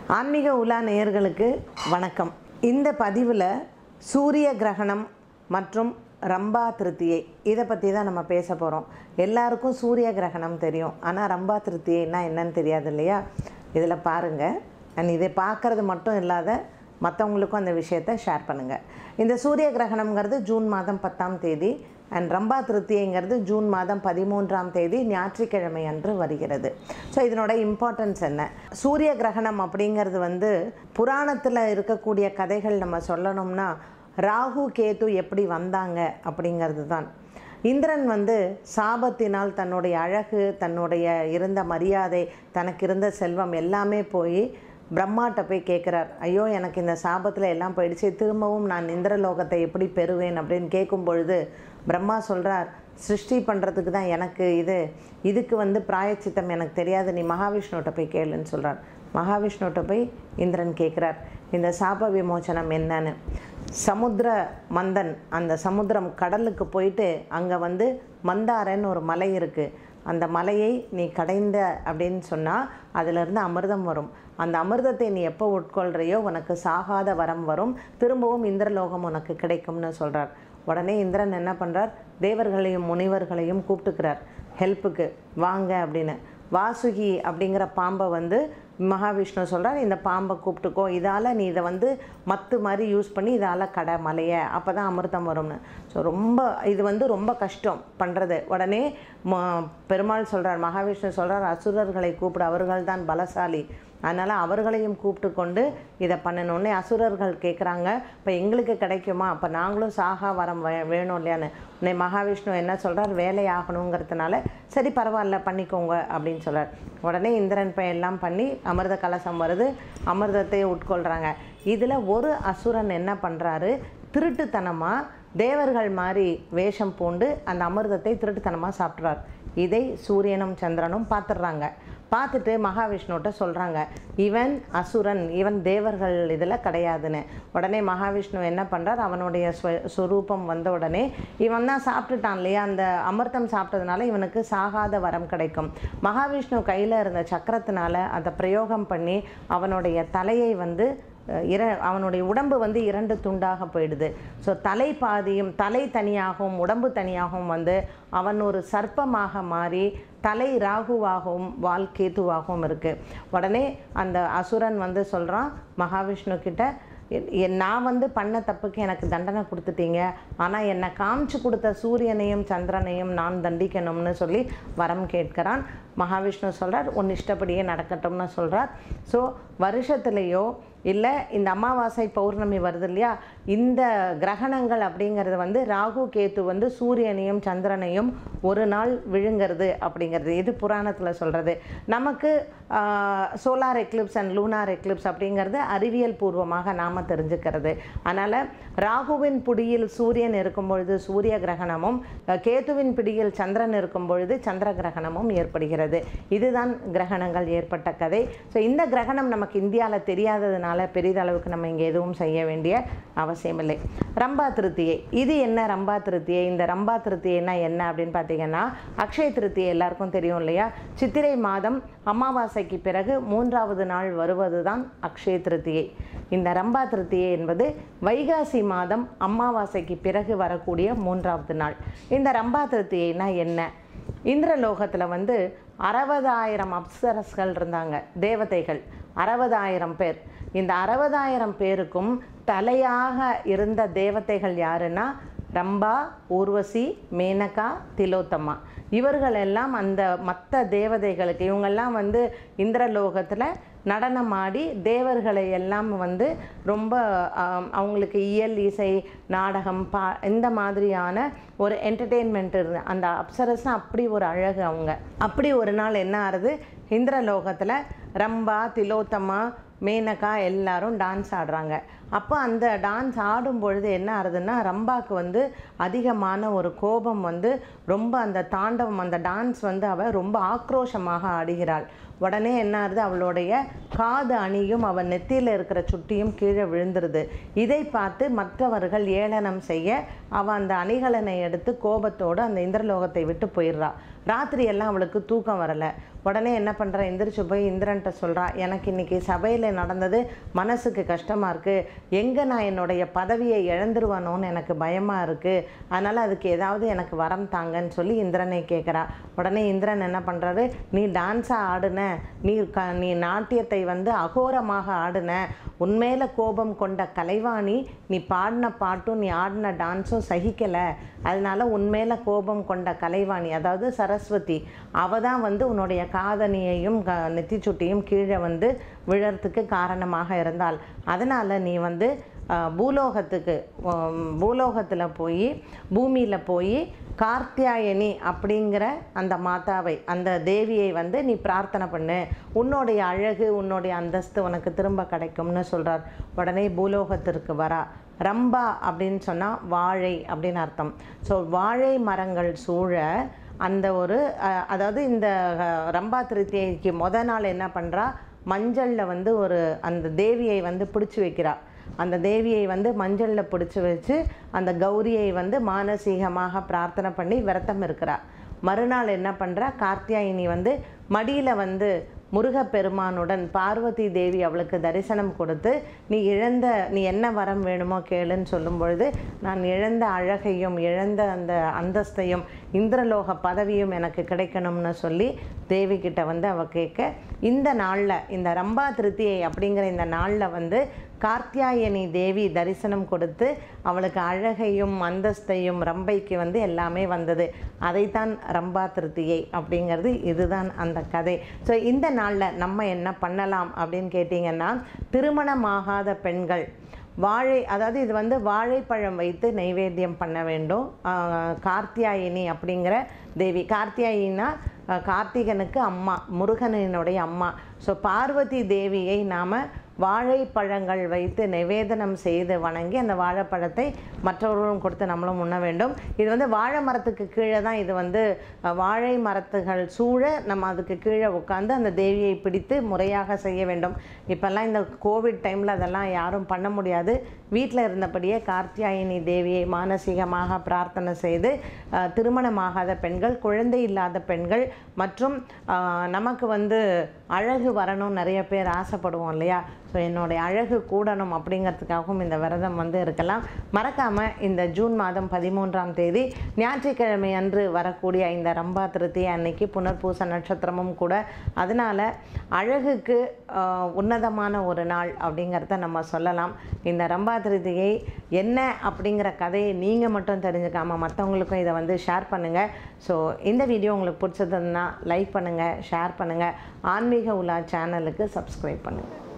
ஆன்மீக உலா நேயர்களுக்கு வணக்கம். இந்த பதிவில் சூரிய கிரகணம் மற்றும் ரம்பா திருத்தியை இதை பற்றி தான் நம்ம பேச போகிறோம். எல்லாருக்கும் சூரிய கிரகணம் தெரியும், ஆனால் ரம்பா திருத்தியைன்னா என்னன்னு தெரியாது இல்லையா? இதில் பாருங்கள், அண்ட் இதை பார்க்குறது மட்டும் இல்லாத மற்றவங்களுக்கும் அந்த விஷயத்தை ஷேர் பண்ணுங்கள். இந்த சூரிய கிரகணம்ங்கிறது ஜூன் மாதம் 10ஆம் தேதி அண்ட் ரம்பா திருத்தியைங்கிறது ஜூன் மாதம் 13ஆம் தேதி ஞாயிற்றுக்கிழமை அன்று வருகிறது. ஸோ இதனோட இம்பார்ட்டன்ஸ் என்ன? சூரிய கிரகணம் அப்படிங்கிறது புராணத்தில் இருக்கக்கூடிய கதைகள் நம்ம சொல்லணும்னா ராகு கேது எப்படி வந்தாங்க அப்படிங்கிறது தான். இந்திரன் சாபத்தினால் தன்னுடைய அழகு, தன்னுடைய இருந்த மரியாதை, தனக்கு இருந்த செல்வம் எல்லாமே போய் பிரம்மாட்ட போய் கேட்குறார். ஐயோ, எனக்கு இந்த சாபத்தில் எல்லாம் போயிடுச்சு, திரும்பவும் நான் இந்திரலோகத்தை எப்படி பெறுவேன் அப்படின்னு கேட்கும் பொழுது பிரம்மா சொல்கிறார், சிருஷ்டி பண்ணுறதுக்கு தான் எனக்கு இதுக்கு பிராயச்சித்தம் எனக்கு தெரியாது, நீ மகாவிஷ்ணுகிட்ட போய் கேளுன்னு சொல்கிறார். மகாவிஷ்ணுகிட்ட போய் இந்திரன் கேட்குறார், இந்த சாப விமோச்சனம் என்னன்னு. சமுத்திர மந்தன், அந்த சமுத்திரம் கடலுக்கு போயிட்டு அங்கே மந்தாரன்னு ஒரு மலை இருக்குது, அந்த மலையை நீ கடைந்த அப்படின்னு சொன்னால் அதிலிருந்து அமிர்தம் வரும். அந்த அமிர்தத்தை நீ எப்போ உட்கொள்கிறையோ உனக்கு சாகாத வரம் வரும், திரும்பவும் இந்திரலோகம் உனக்கு கிடைக்கும்னு சொல்கிறார். உடனே இந்திரன் என்ன பண்ணுறார், தேவர்களையும் முனிவர்களையும் கூப்பிட்டுக்கிறார் ஹெல்ப்புக்கு வாங்க அப்படின்னு. வாசுகி அப்படிங்கிற பாம்பை மகாவிஷ்ணு சொல்கிறார், இந்த பாம்பை கூப்பிட்டுக்கோ, இதால் நீ இதை மத்து மாதிரி யூஸ் பண்ணி இதால் கடை மலையை, அப்போ தான் அமிர்தம் வரும்னு. ஸோ இது ரொம்ப கஷ்டம் பண்ணுறது. உடனே பெருமாள் சொல்கிறார், மகாவிஷ்ணு சொல்கிறார், அசுரர்களை கூப்பிடு, அவர்கள் தான் பலசாலி, அதனால் அவர்களையும் கூப்பிட்டு கொண்டு இதை பண்ணணுன்னே அசுரர்கள் கேட்குறாங்க, இப்போ எங்களுக்கு கிடைக்குமா, அப்போ நாங்களும் சாகா வரம் வேணும் இல்லையான்னு. உன்னை மகாவிஷ்ணு என்ன சொல்கிறார், வேலை ஆகணுங்கிறதுனால சரி பரவாயில்ல பண்ணிக்கோங்க அப்படின்னு சொல்கிறார். உடனே இந்திரன் எல்லாம் பண்ணி அமிர்த கலசம் வருது, அமிர்தத்தை உட்கொள்கிறாங்க. இதில் ஒரு அசுரன் என்ன பண்ணுறாரு, திருட்டுத்தனமாக தேவர்கள் மாதிரி வேஷம் பூண்டு அந்த அமிர்தத்தை திருட்டுத்தனமாக சாப்பிட்றார். இதை சூரியனும் சந்திரனும் பார்த்துடுறாங்க. பார்த்துட்டு மகாவிஷ்ணுகிட்ட சொல்கிறாங்க, இவன் அசுரன், இவன் தேவர்கள் இதில் கிடையாதுன்னு. உடனே மகாவிஷ்ணு என்ன பண்ணுறார், அவனுடைய ஸ்வரூபம் வந்த உடனே இவன் தான் சாப்பிட்டுட்டான் இல்லையா, அந்த அமிர்தம் சாப்பிட்டதுனால இவனுக்கு சாகாத வரம் கிடைக்கும். மகாவிஷ்ணு கையில் இருந்த சக்கரத்தினால அதை பிரயோகம் பண்ணி அவனுடைய தலையை அவனுடைய உடம்பு 2 துண்டாக போயிடுது. ஸோ தலை பாதியும், தலை தனியாகவும் உடம்பு தனியாகவும் அவன் ஒரு சர்ப்பமாக மாறி தலை ராகுவாகவும் வால் கேதுவாகவும் இருக்குது. உடனே அந்த அசுரன் சொல்கிறான் மகாவிஷ்ணு கிட்ட, நான் பண்ண தப்புக்கு எனக்கு தண்டனை கொடுத்துட்டீங்க, ஆனால் என்னை காமிச்சு கொடுத்த சூரியனையும் சந்திரனையும் நான் தண்டிக்கணும்னு சொல்லி வரம் கேட்கிறான். மகாவிஷ்ணு சொல்கிறார், உன் இஷ்டப்படியே நடக்கட்டும்னு சொல்கிறார். ஸோ வருஷத்துலேயோ இல்லை இந்த அமாவாசை பௌர்ணமி வருது இல்லையா, இந்த கிரகணங்கள் அப்படிங்கிறது ராகு கேத்து சூரியனையும் சந்திரனையும் ஒரு நாள் விழுங்கிறது அப்படிங்கிறது இது புராணத்தில் சொல்கிறது. நமக்கு solar eclipse and lunar eclipse அப்படிங்கிறது அறிவியல் பூர்வமாக நாம் தெரிஞ்சுக்கிறது. அதனால் ராகுவின் பிடியில் சூரியன் இருக்கும் பொழுது சூரிய கிரகணமும், கேத்துவின் பிடியில் சந்திரன் இருக்கும் பொழுது சந்திர கிரகணமும் ஏற்படுகிறது. இதுதான் கிரகணங்கள் ஏற்பட்ட கதை. ஸோ இந்த கிரகணம் நமக்கு இந்தியாவில் தெரியாததுனால பெரிதளவுக்கு நம்ம இங்கே எதுவும் செய்ய வேண்டிய அவசியம் இல்லை. ரம்பா திருத்தியை, இது என்ன ரம்பா திருத்தியை? இந்த ரம்பா திருத்தியைனா என்ன அப்படின்னு பார்த்தீங்கன்னா, அக்ஷய திருத்தியை எல்லாருக்கும் தெரியும் இல்லையா? சித்திரை மாதம் அமாவாசைக்கு பிறகு 3வது நாள் வருவது தான் அக்ஷய திருத்தியை. இந்த ரம்பா திருத்தியை என்பது வைகாசி மாதம் அமாவாசைக்கு பிறகு வரக்கூடிய 3வது நாள். இந்த ரம்பா திருத்தியைனா என்ன? இந்திரலோகத்தில் 60,000 அப்சரஸ்கள் இருந்தாங்க, தேவதைகள் 60,000 பேர். இந்த 60,000 பேருக்கும் தலையாக இருந்த தேவதைகள் யாருன்னா ரம்பா, ஊர்வசி, மேனகா, திலோத்தமா. இவர்கள் எல்லாம் அந்த மற்ற தேவதைகளுக்கு, இவங்கெல்லாம் இந்திரலோகத்தில் நடனமாடி தேவர்களை எல்லாம் ரொம்ப அவங்களுக்கு இயல், இசை, நாடகம், இந்த மாதிரியான ஒரு என்டர்டெயின்மெண்ட் இருந்து அந்த அப்சரஸ்னா அப்படி ஒரு அழகு அவங்க. அப்படி ஒரு நாள் என்ன ஆகுது, இந்திரலோகத்தில் ரம்பா, திலோத்தமா, மேனகா எல்லாரும் டான்ஸ் ஆடுறாங்க. அப்போ அந்த டான்ஸ் ஆடும் பொழுது என்ன ஆகுதுன்னா, ரம்பாவுக்கு அதிகமான ஒரு கோபம் ரொம்ப அந்த தாண்டவம், அந்த டான்ஸ் அவள் ரொம்ப ஆக்ரோஷமாக ஆடுகிறாள். உடனே என்ன ஆகுது, அவளுடைய காது அணியும் அவன் நெத்தியில் இருக்கிற சுட்டியும் கீழே விழுந்துருது. இதை பார்த்து மற்றவர்கள் ஏளனம் செய்ய அவள் அந்த அணிகலனை எடுத்து கோபத்தோடு அந்த இந்திரலோகத்தை விட்டு போயிடுறா. ராத்திரி எல்லாம் அவளுக்கு தூக்கம் வரலை. உடனே என்ன பண்ணுறா, எந்திரிச்சு போய் இந்திரன்ட்ட சொல்கிறா, எனக்கு இன்றைக்கி சபையில் நடந்தது மனசுக்கு கஷ்டமாக இருக்குது, எங்கே நான் என்னுடைய பதவியை இழந்துருவானோன்னு எனக்கு பயமாக இருக்குது, அதனால் அதுக்கு ஏதாவது எனக்கு வரம் தாங்கன்னு சொல்லி இந்திரனை கேட்குறா. உடனே இந்திரன் என்ன பண்ணுறாரு, நீ டான்ஸாக ஆடுன, நீ நாட்டியத்தை அகோரமாக ஆடுன, உன்மேல கோபம் கொண்ட கலைவாணி நீ பாடின பாட்டும் நீ ஆடின டான்ஸும் சகிக்கலை, அதனால உன்மேல கோபம் கொண்ட கலைவாணி அதாவது சரஸ்வதி அவள் தான் உன்னுடைய காதணியையும் நெத்திச்சுட்டியும் கீழே விழறதுக்கு காரணமாக இருந்தாள். அதனால் நீ பூலோகத்தில் போய் பூமியில் போய் கார்த்தியாயனி அப்படிங்கிற அந்த மாதாவை அந்த தேவியை நீ பிரார்த்தனை பண்ணு, உன்னுடைய அழகு உன்னுடைய அந்தஸ்து உனக்கு திரும்ப கிடைக்கும்னு சொல்கிறார். உடனே பூலோகத்திற்கு வரா. ரம்பா அப்படின்னு சொன்னால் வாழை அப்படின்னு அர்த்தம். ஸோ வாழை மரங்கள் சூழ அந்த அதாவது இந்த ரம்பா திருத்தியைக்கு நாள் என்ன பண்ணுறா, மஞ்சளில் ஒரு அந்த தேவியை பிடிச்சி வைக்கிறா. அந்த தேவியை மஞ்சளில் பிடிச்சி வச்சு அந்த கௌரியை மானசீகமாக பிரார்த்தனை பண்ணி விரதம் இருக்கிறா. மறுநாள் என்ன பண்ணுறா, கார்த்தியாயினி மடியில் முருகப்பெருமானுடன் பார்வதி தேவி அவளுக்கு தரிசனம் கொடுத்து, நீ என்ன வரம் வேணுமோ கேளுன்னு சொல்லும் பொழுது, நான் இழந்த அழகையும் இழந்த அந்த அந்தஸ்தையும் இந்திரலோக பதவியும் எனக்கு கிடைக்கணும்னு சொல்லி தேவி கிட்ட அவள் கேட்க, இந்த நாளில் இந்த ரம்பா திருத்தியை அப்படிங்கிற இந்த நாளில் கார்த்தியாயனி தேவி தரிசனம் கொடுத்து அவளுக்கு அழகையும் அந்தஸ்தையும் ரம்பைக்கு எல்லாமே வந்தது. அதைத்தான் ரம்பா திருத்தியை அப்படிங்கிறது. இதுதான் அந்த கதை. ஸோ இந்த நாளில் நம்ம என்ன பண்ணலாம் அப்படின்னு கேட்டிங்கன்னா, திருமணமாகாத பெண்கள் அதாவது இது வாழைப்பழம் வைத்து நைவேத்தியம் பண்ண வேண்டும். கார்த்தியாயினி அப்படிங்கிற தேவி, கார்த்தியாயினா கார்த்திகனுக்கு அம்மா, முருகனினுடைய அம்மா. ஸோ பார்வதி தேவியை நாம் வாழைப்பழங்கள் வைத்து நிவேதனம் செய்து வணங்கி அந்த வாழைப்பழத்தை மற்றவர்களும் கொடுத்து நம்மளும் உண்ண வேண்டும். இது வாழை மரத்துக்கு கீழே தான் இது வாழை மரத்துகள் சூழ நம்ம அதுக்கு கீழே உட்காந்து அந்த தேவியை பிடித்து முறையாக செய்ய வேண்டும். இப்போல்லாம் இந்த கோவிட் டைமில் அதெல்லாம் யாரும் பண்ண முடியாது. வீட்டில் இருந்தபடியே கார்த்தியாயினி தேவியை மானசீகமாக பிரார்த்தனை செய்து திருமணமாகாத பெண்கள், குழந்தை இல்லாத பெண்கள் மற்றும் நமக்கு அழகு வரணும் நிறைய பேர் ஆசைப்படுவோம் இல்லையா. ஸோ என்னுடைய அழகு கூடணும் அப்படிங்கிறதுக்காகவும் இந்த விரதம் இருக்கலாம். மறக்காமல் இந்த ஜூன் மாதம் 13ஆம் தேதி ஞாயிற்றுக்கிழமை அன்று வரக்கூடிய இந்த ரம்பா திருத்தியை அன்னைக்கு புனர்பூச நட்சத்திரமும் கூட. அதனால் அழகுக்கு உன்னதமான ஒரு நாள் அப்படிங்கிறத நம்ம சொல்லலாம். இந்த ரம்பா திருத்தியை என்ன அப்படிங்கிற கதையை நீங்கள் மட்டும் தெரிஞ்சுக்காமல் மற்றவங்களுக்கும் இதை ஷேர் பண்ணுங்கள். ஸோ இந்த வீடியோ உங்களுக்கு பிடிச்சதுன்னா லைக் பண்ணுங்கள், ஷேர் பண்ணுங்கள். ஆன்மீக உலா சேனலுக்கு சப்ஸ்கிரைப் பண்ணுங்கள்.